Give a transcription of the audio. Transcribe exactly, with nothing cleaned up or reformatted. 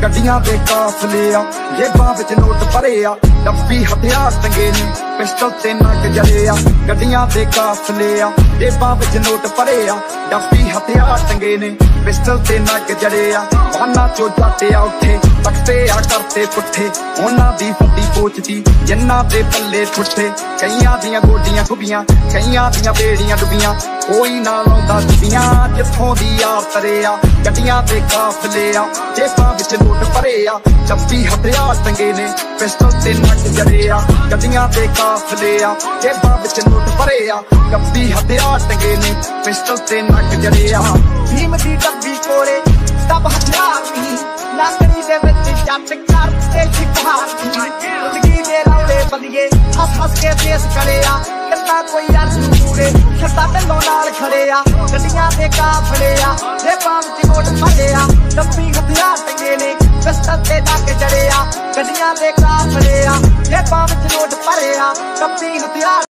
गड्डियां दे काफले आ जेबां विच नोट भरे आ डब्बी हथियार टंगे ने पिस्टल ते नग जले आ गड्डियां दे काफले आ जेबां विच नोट भरे आ डब्बी हथियार टंगे ने पिस्टल ते नग जले आ बाना चो जाते आ उठे तकते आ करते पुठे उन्हां दी फुंडी पोचदी जिन्हां दे पल्ले ठुठे कईयां दियां गोडियां खुबियां कईयां दियां बेड़ियां डुबियां कोई ना लाउंदा दुबियां जिथों दी यार तरे आ गड्डियां दे काफले आ जेबां विच नोट भरे आ डब्बी हथियार टंगे ने पिस्टल ते नग जले आ गड्डियां दे काफले आ जेबां विच नोट भरे आ डब्बी हथियार टंगे ने पिस्टल ते नग जले आ भीम दी डब्बी कोले तब हथियार नहीं नाकड़ी दे विच जट करते शिकार जिंदगी दे रौले बंदिए हस हस के देश करे आ कितना कोई आलू पूरे छत्ता ढलों नाल खड़े आ गड्डियां दे काफले आ जेबां विच नोट भरे आ डब्बी हथियार टंगे ने पिस्टल ते नग जले आ गड्डियां दे काफले आ जेबां विच नोट भरे आ डब्बी हथियार